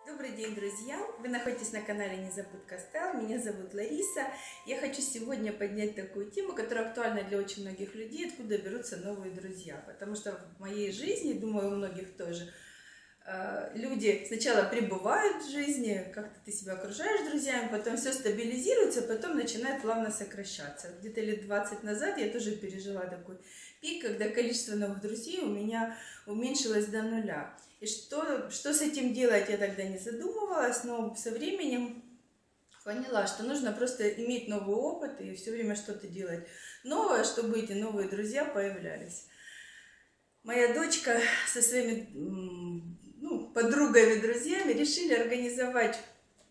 Добрый день, друзья! Вы находитесь на канале Незабудка Стайл. Меня зовут Лариса. Я хочу сегодня поднять такую тему, которая актуальна для очень многих людей, откуда берутся новые друзья. Потому что в моей жизни, думаю, у многих тоже, люди сначала пребывают в жизни, как-то ты себя окружаешь друзьями, потом все стабилизируется, потом начинает плавно сокращаться. Где-то лет 20 назад я тоже пережила такой пик, когда количество новых друзей у меня уменьшилось до нуля. И что с этим делать, я тогда не задумывалась, но со временем поняла, что нужно просто иметь новый опыт и все время что-то делать новое, чтобы эти новые друзья появлялись. Моя дочка со своими подругами, друзьями решили организовать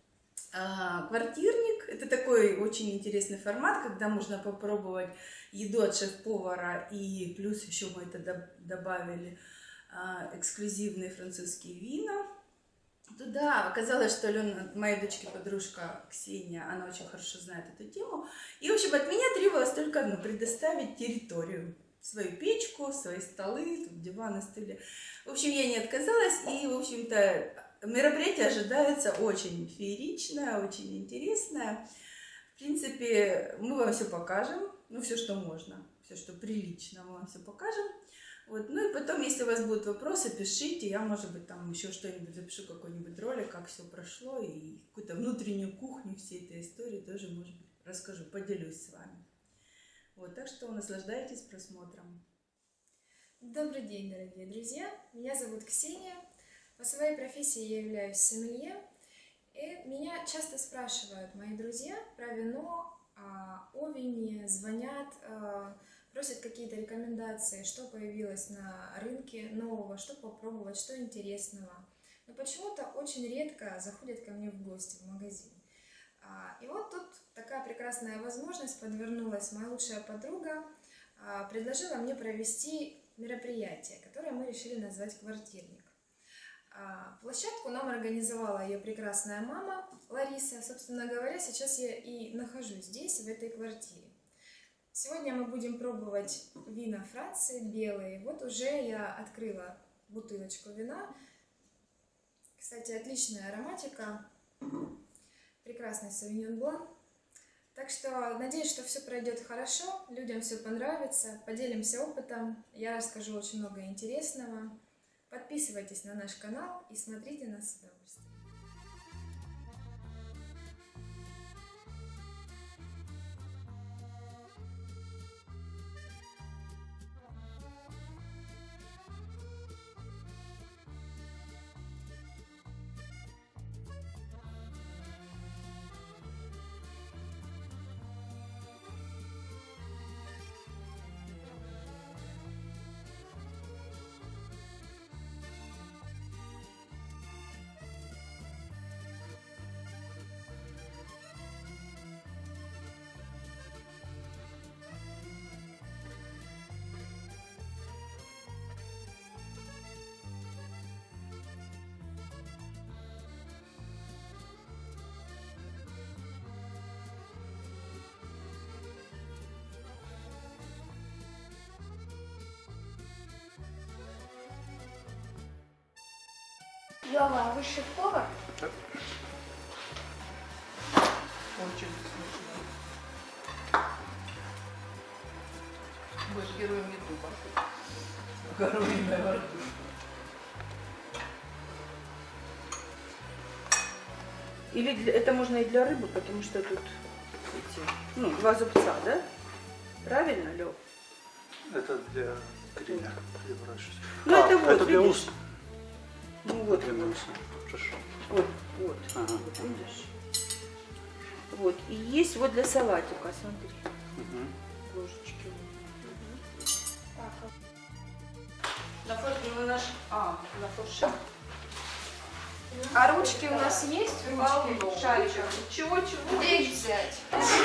квартирник. Это такой очень интересный формат, когда можно попробовать еду от шеф-повара, и плюс еще мы это добавили эксклюзивные французские вина. Туда оказалось, что Алена, моя дочки подружка Ксения, она очень хорошо знает эту тему. И, в общем, от меня требовалось только одно: предоставить территорию. Свою печку, свои столы, диваны, стулья. В общем, я не отказалась, и, в общем-то, мероприятие ожидается очень фееричное, очень интересное. В принципе, мы вам все покажем, все, что можно, все, что прилично, мы вам все покажем. Вот. Ну и потом, если у вас будут вопросы, пишите, я, может быть, там еще что-нибудь запишу, какой-нибудь ролик, как все прошло, и какую-то внутреннюю кухню всей этой истории тоже, может быть, расскажу, поделюсь с вами. Вот, так что наслаждайтесь просмотром. Добрый день, дорогие друзья! Меня зовут Ксения. По своей профессии я являюсь сомелье. И меня часто спрашивают мои друзья про вино, о вине, звонят, просят какие-то рекомендации, что появилось на рынке нового, что попробовать, что интересного. Но почему-то очень редко заходят ко мне в гости в магазин. И вот тут такая прекрасная возможность подвернулась. Моя лучшая подруга предложила мне провести мероприятие, которое мы решили назвать «Квартирник». Площадку нам организовала ее прекрасная мама Лариса. Собственно говоря, сейчас я и нахожусь здесь, в этой квартире. Сегодня мы будем пробовать вина Франции, белые. Вот уже я открыла бутылочку вина. Кстати, отличная ароматика. Прекрасный Sauvignon Blanc. Так что надеюсь, что все пройдет хорошо, людям все понравится, поделимся опытом, я расскажу очень много интересного. Подписывайтесь на наш канал и смотрите нас с удовольствием. Лёва, вы шеф-повар? Так. Очень смешно. Будешь героем Ютуба. Коровьиная мордушка. Или это можно и для рыбы, потому что тут эти, два зубца, да? Правильно, Лёв? Это для гриля. Это вот, это для видишь? уст. Ну вот, Для носа. Хорошо. вот, Ага. вот, видишь? Вот, и есть вот для салатика, смотри, ложечки. На форше. А ручки у нас есть? Ручки? Шариком? Чего? Где их взять?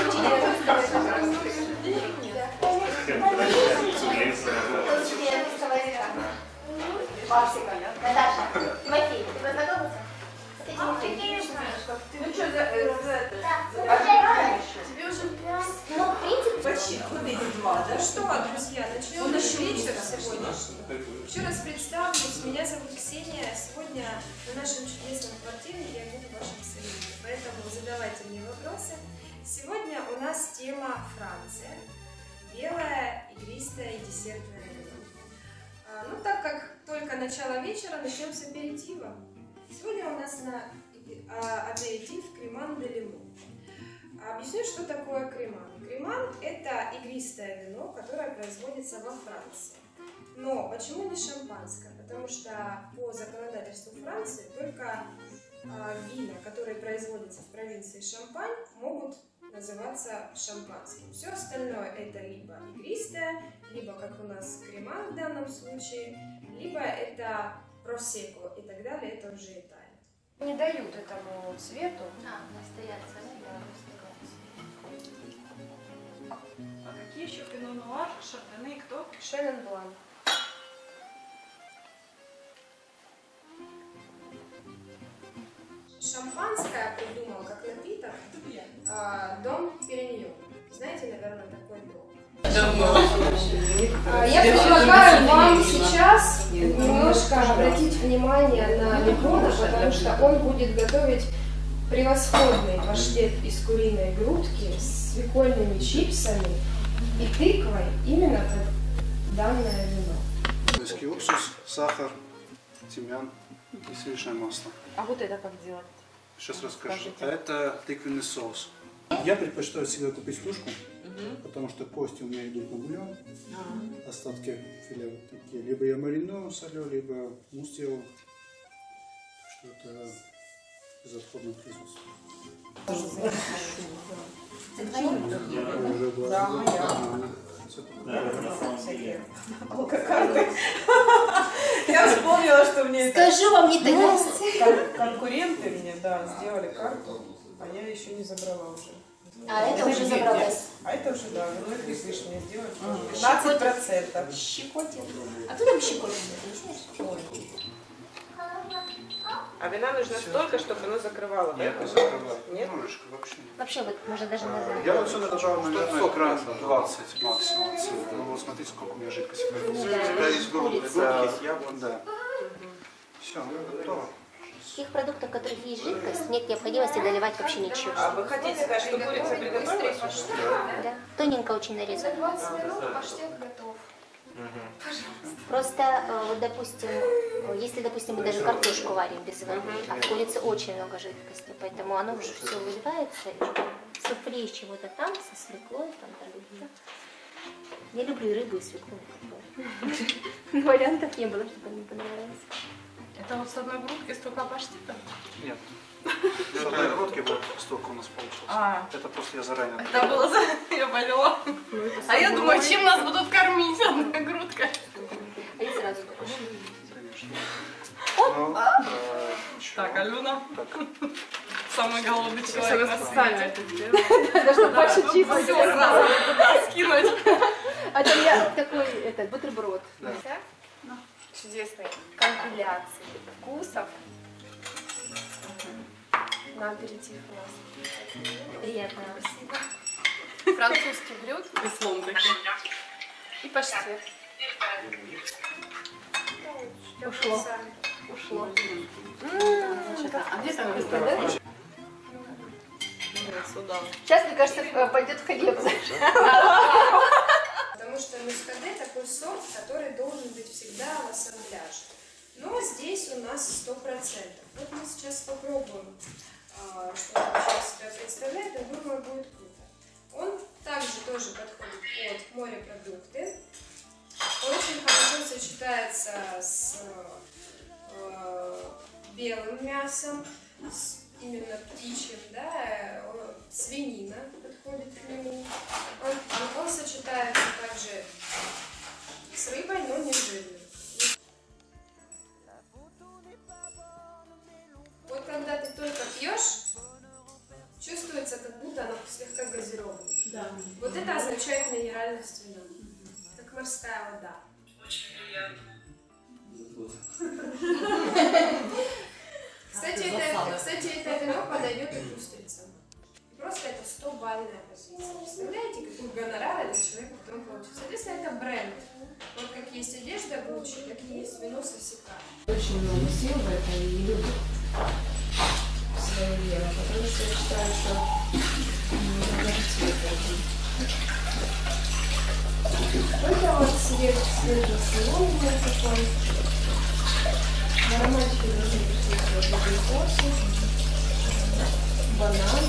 Наташа, Тимофей, ты познакомился? С этими Ну что, Тебе уже ну, в принципе, вообще, вот эти два, да? Ну что, друзья, начнем Он наш еще вечер не сегодняшний. Еще раз представлюсь, меня зовут Ксения. Сегодня в нашем чудесном квартире я буду вашим союзом, поэтому задавайте мне вопросы. Сегодня у нас тема Франция. Белое, игристое и десертное вино. Ну, так как только начало вечера, начнем с аперитива. Сегодня у нас на аперитив креман де лимон. Объясню, что такое креман. Креман – это игристое вино, которое производится во Франции. Но почему не шампанское? Потому что по законодательству Франции только вина, которые производятся в провинции Шампань, могут называться шампанским. Все остальное – это либо игристое, либо, как у нас, креман в данном случае, либо это просекко и так далее, это уже Италия. Не дают этому цвету. Настояться, да? А какие еще пино нуар, шардоне и кто? Шеннон Блан. Шампанское придумал как напиток дом Периньон. Знаете, наверное, такой дом. Я предлагаю вам сейчас немножко обратить внимание на Лимона, потому что он будет готовить превосходный паштет из куриной грудки с свекольными чипсами и тыквой именно под данное вино. Майский уксус, сахар, тимьян и сливочное масло. А вот это как делать? Сейчас расскажу. Скажите. Это тыквенный соус. Я предпочитаю всегда купить тушку, потому что кости у меня идут на бульон, остатки филе вот такие. Либо я мариную, солю, либо мусс делаю. Что это безотходное производство. Я вспомнила, что мне Скажу вам, не так. конкуренты мне, да, сделали карту, а я еще не забрала уже. А это уже забралось. А это уже, да, вино и крепыш мне сделали. 15%. Щекотит. А кто там щекотит? Не знаешь? А вина нужно столько, чтобы оно закрывало, да? Я это закрываю. Нет? Немножечко вообще. Вообще, вот, можно даже назвать. Я вот сюда нажал, наверное, грамм 20 максимум. Ну вот смотрите, сколько у меня жидкости. Да, из грудки, да. Все, готово. Таких продуктов, в которых есть жидкость, нет необходимости доливать вообще ничего. А вы хотите сказать, что курица приготовилась? Да? Тоненько очень нарезано. 20 минут паштет готов. Просто, вот, допустим, если, допустим, мы даже картошку варим без воды, а в курице очень много жидкости, поэтому оно уже все выливается, и суфле из чего-то там, со свеклой, там, да. Я люблю и рыбу, и свеклу. Вариантов не было, чтобы мне понравилось. Это вот с одной грудки столько паштета? Нет. С одной грудки вот столько у нас получилось. Это просто я заранее. Это было я поняла. А я думаю, чем нас будут кормить одной грудкой? А я сразу такой. Ну, Так, Алена, так. самый голодный человек на свете. Надо, чтобы больше Все чипсов. сразу туда скинуть. А там я такой, этот, бутерброд. Да. Чудесной компиляции вкусов на аперитив у нас. Приятно. Французский блюд И слон такой. и паштет. Ушло. Ушло. А где там место? Сюда. Сейчас, мне кажется, пойдет в хлеб. Потому что мускаде такой сорт, который должен быть всегда в ассамбляже. Но здесь у нас 100%. Вот мы сейчас попробуем, что он вообще из себя представляет, я думаю, будет круто. Он также тоже подходит под морепродукты. Он очень хорошо сочетается с белым мясом, с именно птичьим, да, свинина подходит к нему. Он сочетается также с рыбой, но не жирной. Вот когда ты только пьешь, чувствуется, как будто оно слегка газировано. Да. Вот это означает минеральность вина, как морская вода. Кстати, это вино подойдет и к устрицам. просто это 100-бальная позиция. Представляете, какой гонорар этот человек потом получит? Соответственно, это бренд. Вот как есть одежда Gucci, так и есть вино Сосека. Очень много сил в это и любят свое дело, потому что я считаю, что нужно даже цвет один. Это вот цвет свежий такой. На ароматике должны присутствовать абрикосы, банан.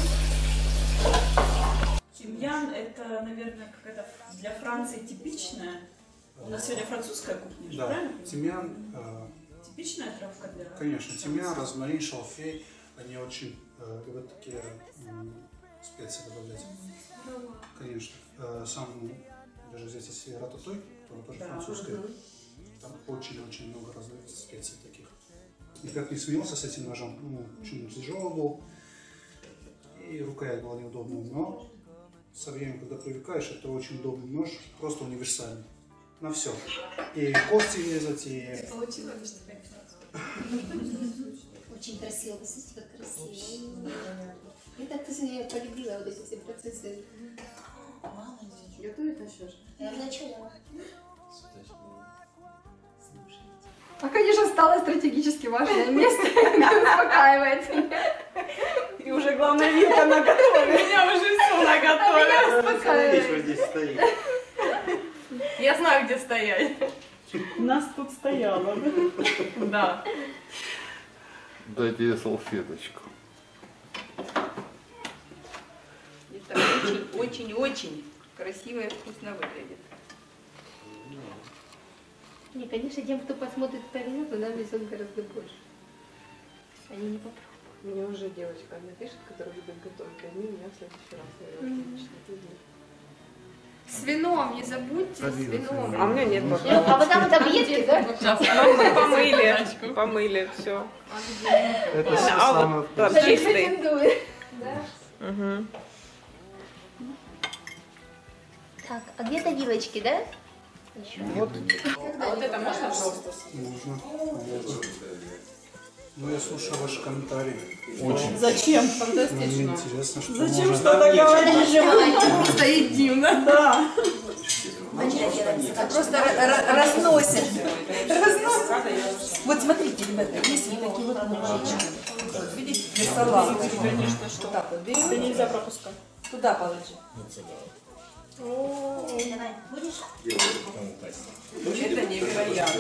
Тимьян – это, наверное, какая-то для Франции типичная. У нас сегодня французская кухня, же, Да, правильно? тимьян, Типичная травка для конечно, тимьян, розмарин, шалфей, они очень любят такие специи добавлять. Конечно. Сам, даже здесь есть рататой, которая тоже французская, там очень-очень много разных специй таких. Никак не смеялся с этим ножом, ну, очень тяжелый был, и рукоять была неудобная, но со временем, когда привыкаешь, это очень удобный нож, просто универсальный. На все. И кости резать, и... Очень красиво, посмотрите, как красиво. Я так я полюбила вот эти все процессы. Готовить начнешь? Я начала. А, конечно, стало стратегически важное место. Успокаивает меня. И уже главная вилка наготове. У меня уже все наготове. Меня успокаивает. Здесь стоит. Я знаю, где стоять. Нас тут стояло. Да. Дайте ей салфеточку. Это очень-очень красиво и вкусно выглядит. Не, конечно, тем, кто посмотрит по видео, то нам везет гораздо больше. Они не попробуют. Мне уже девочка одна пишет, которая любит готовить. Возьми меня в следующий раз, наверное, точно. С вином, не забудьте, с вином. А у меня нет Ну, бокала. а вот там вот объедки, да? Мы помыли все. Это А самое вот, да, вкусное. чистый. Да. Угу. Так, а где-то вилочки, да? Еще. Вот. А вот это можно просто? Можно. Ну, я слушаю ваши комментарии. Очень. Зачем? Мне интересно, что Зачем можно... что-то говорить? Нажимай. Просто едим, да? Просто разносят. Вот смотрите, ребята, есть вот такие вот ножички. Видите, для салата. Конечно, что так вот берем. Это нельзя пропускать. Туда положи. Давай, будешь? Это невероятно.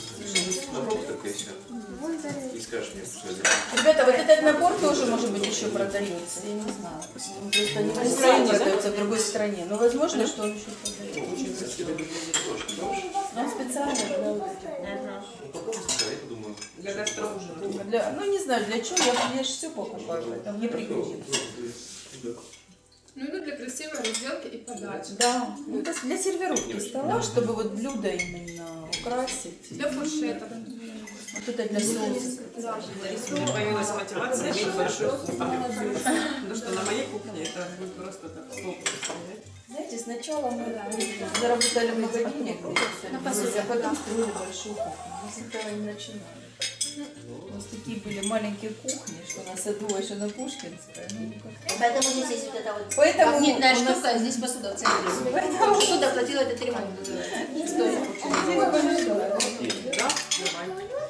Ребята, вот этот набор тоже, может быть, еще продается. Я не знаю. Он просто не в Украине продается, в другой стране. Но возможно, что он еще продается. Он специально Для гастроужина. ну не знаю, для чего. Я же все покупаю, поэтому мне пригодится. Ну, это для красивой разделки и подачи. Да, ну, это для сервировки стола, чтобы вот блюдо именно украсить. Для фуршетов. Вот это для соуса. Да. У меня появилась мотивация иметь большую кухню. Потому что на моей кухне это будет просто так слопаться. Знаете, сначала мы заработали в магазине, а потом строили большую кухню. Мы с этого не начинали. У нас такие были маленькие кухни, что на Садовой, на Пушкинской. Ну, Поэтому здесь есть вот эта вот Поэтому магнитная у нас- штука, а здесь посуда в центре. Посуда оплатила этот ремонт. История. Да? Давай.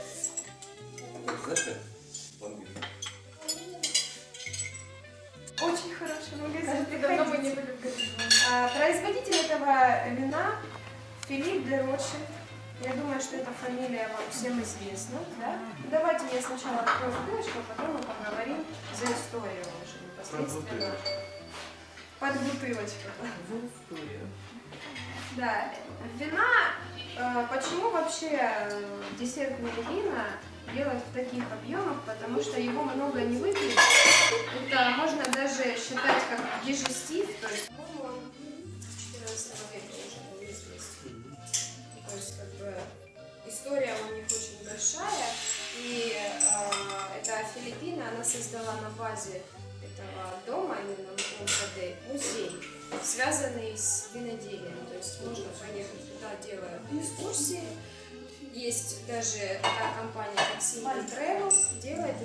Очень хороший магазин. Давно мы не были в Газе. Производитель этого вина Филипп де Ротшильд. Я думаю, что эта фамилия вам всем известна. Да? Давайте я сначала открою бутылочку, а потом мы поговорим за историю уже непосредственно. Под бутылочку. За историю. Да, вина, почему вообще десертные вина делают в таких объемах, потому что его много не выпить. Это можно даже считать как дижестив, то есть, по-моему, в 14 веке уже был известен. То есть, как бы, история у них очень большая, и эта Филиппина, она создала на базе этого дома, именно МКД, музей, связанный с виноделием. То есть можно поехать туда, делая экскурсии. Есть даже такая компания, как Simple Travel, делает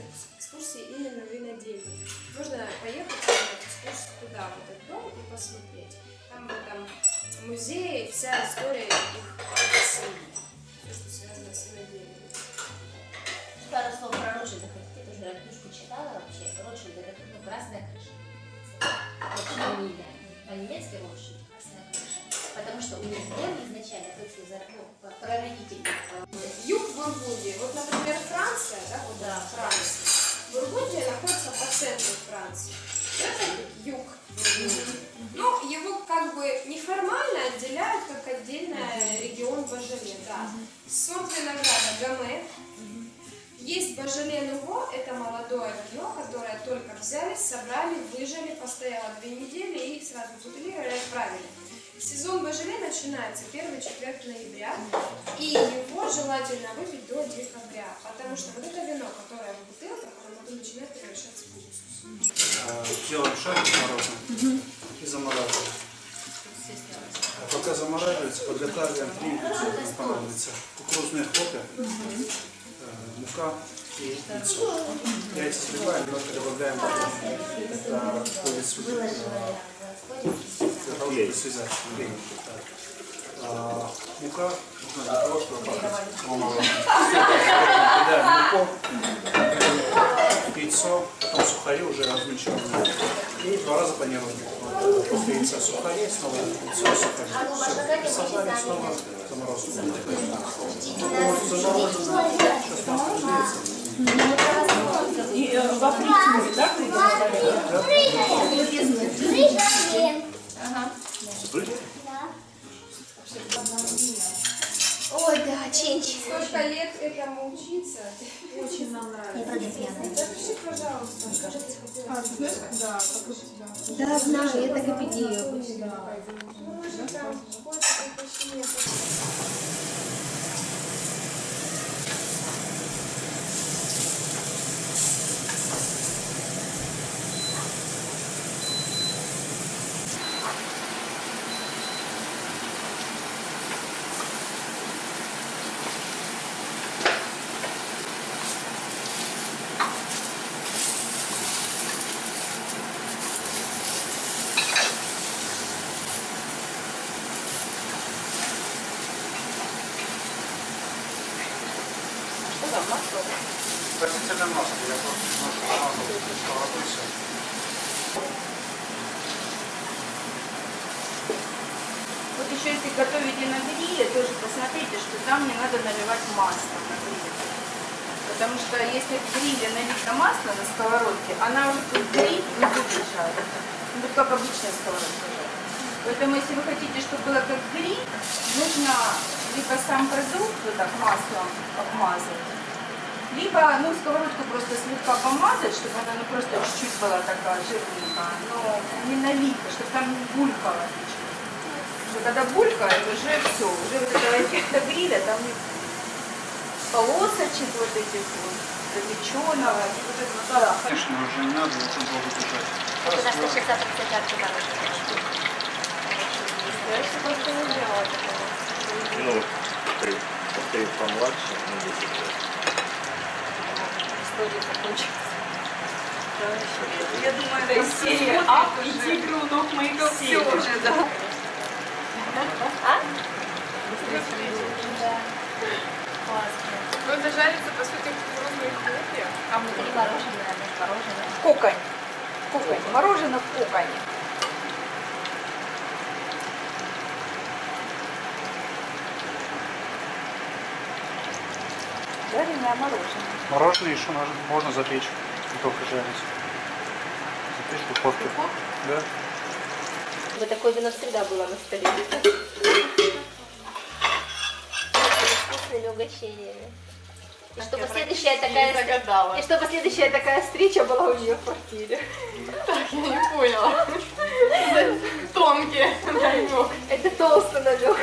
экскурсии именно винодельни. Можно поехать на экскурсию туда, в этот дом, и посмотреть. Там в этом музее вся история их семьи, все, что связано с винодельнями. Пару слов про Ротшильда хотите? Тоже я книжку читала вообще. Ротшильд это красная крыша. Очень фамилия. По-немецки Ротшильд красная крыша. Потому что у них доме изначально прародитель. Юг Бургундии. Вот, например, Франция, да, вот Франция. Бургундия находится по центру Франции. Это юг Бургундии. Ну, его как бы неформально отделяют как отдельный регион Божеле, да. Сорт винограда Гаме. Есть Божеле Нуво, это молодое вино, которое только взяли, собрали, выжали, постояло 2 недели и сразу бутылировали и отправили. Сезон Божеле начинается 1-4 ноября, и его желательно выпить до декабря, потому что вот это вино, которое в бутылках, оно потом начинает превращаться в уксус. Делаем шарик мороженое и замораживаем. Пока замораживается, подготавливаем 3 ингредиента, понадобится кукурузные хлопья, мука и яйцо. Яйца сбиваем, немножко добавляем воду. Это входит связать. Мука нужна для того, чтобы пахнуть. Кидаем муку, яйцо, потом сухари уже размельченные. И 2 раза панируем. После яйца сухари, снова яйцо, сухари. Все, сажали, снова заморозку. Сейчас масло разлеется. И во фритюре, да, Ой, да, ченч. Сколько лет этому учиться? Очень нам нравится. Запиши, пожалуйста, скажите, Да, как у тебя. Да, знаю, я так и педию. Может, там какое-то предпочтение. Растительное масло, я просто немножко помазал сковороду и все. Вот еще если готовите на гриле, тоже посмотрите, что там не надо наливать масло на гриле. Потому что если в гриле налито масло на сковородке, она уже тут гриль не будет жарить. Ну, как обычная сковородка жарит. Поэтому если вы хотите, чтобы было как гриль, нужно либо сам продукт вот так маслом обмазать, либо сковородку просто слегка помазать, чтобы она просто чуть-чуть была такая жирненькая, но не налито, чтобы там не булькало ничего. Что когда булькает, уже все, уже вот этого эффекта гриля там не полосочек вот этих вот, запеченного. Да. Конечно, уже не надо очень долго держать. У нас часа 30 жарко мороженое. Я еще просто не делала такого. Ну, ты помладше, 10 лет. История закончилась. Я думаю, это серия «Ап и тигры у ног моих все уже, да. А? Да. Классно. Ну, это жарится, по сути, кукурузные хлопья. А внутри мороженое, мороженое. Коконь. Коконь. Мороженое в коконе. Жареное мороженое. Мороженое еще можно запечь, не только жарить. Запечь в духовке. Да. Чтобы такое вино всегда было на столе. Вкусными угощениями. И чтобы следующая такая встреча была у нее в квартире. Так, я не поняла. Тонкий намек. Это толстый намек.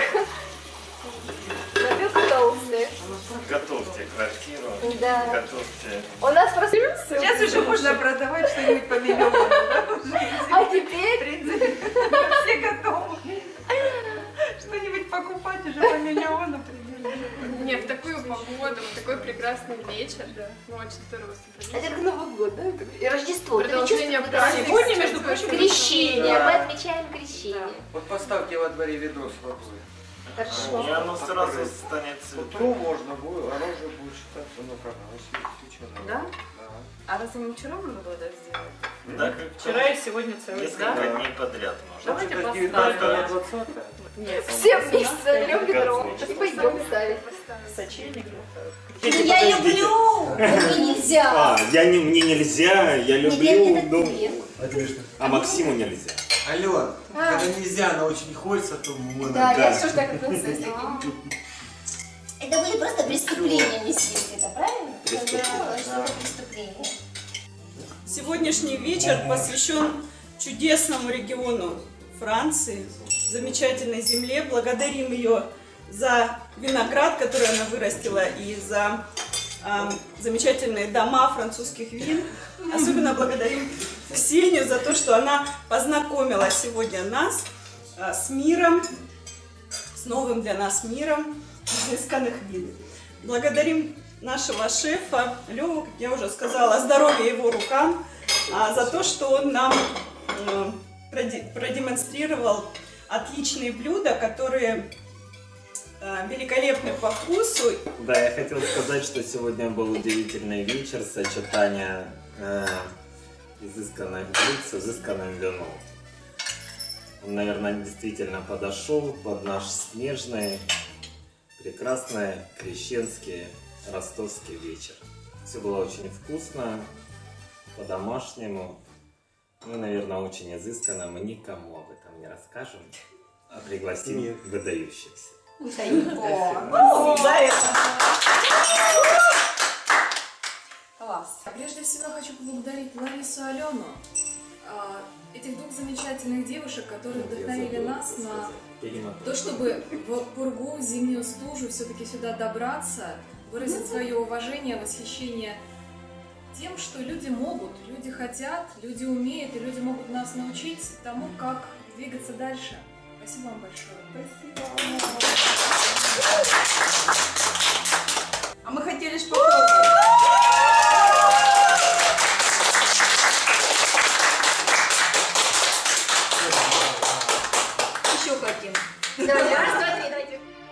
Намек толстый. Готовьте квартиру, Да. готовьте. У нас просто... Сейчас уже можно продавать что-нибудь по миллиону. А теперь... Все готовы. Что-нибудь покупать уже по миллиону примерно. Нет, в такую погоду, в такой прекрасный вечер, да. Мы очень здорово собрались. Это как Новый год, да? И Рождество. Вот это Продолжение чувство, праздника. Сегодня, между прочим, крещение. Мы отмечаем крещение. Вот поставьте во дворе ведро с водой. Хорошо. И оно сразу станет цветом. Утром можно будет, оружие будет считаться, ну как, оно свечено. Да? Да. А разве мы вчера можно было это сделать? Да, как Вчера и сегодня целый, несколько да? дней подряд можно. Давайте Это с поставим. 19 на 20. Нет, Все вместе зальем ведро и пойдем ставить. сочельник. Я люблю! Мне нельзя! Мне нельзя, я Нет, люблю, это но... тебе. А Максиму нельзя. Алло, когда нельзя, но очень хочется, то мы Да, я тоже так отношусь. Это были просто преступления нести, это правильно? Преступление. Что это преступление? Сегодняшний вечер посвящен чудесному региону Франции, замечательной земле. Благодарим ее за виноград, который она вырастила, и за замечательные дома французских вин. Особенно благодарим Ксению за то, что она познакомила сегодня нас с миром, с новым для нас миром изысканных вин. Благодарим нашего шефа Леву, как я уже сказала, здоровья его рукам, за то, что он нам продемонстрировал отличные блюда, которые великолепны по вкусу. Да, я хотел сказать, что сегодня был удивительный вечер сочетания изысканных блюд с изысканным вином. Он, наверное, действительно подошел под наш снежный, прекрасный крещенский ростовский вечер. Все было очень вкусно, по-домашнему. Ну, наверное, очень изысканно. Мы никому об этом не расскажем, а пригласим выдающихся. Класс. Прежде всего хочу поблагодарить Ларису и Алену, этих двух замечательных девушек, которые вдохновили нас на то, чтобы в пургу, зимнюю стужу все-таки сюда добраться, выразить свое уважение, восхищение тем, что люди могут, люди хотят, люди умеют, и люди могут нас научить тому, как двигаться дальше. Спасибо вам большое. Спасибо. А мы хотели лишь попробовать. Еще хотим. Давай, раз, два, три, давайте.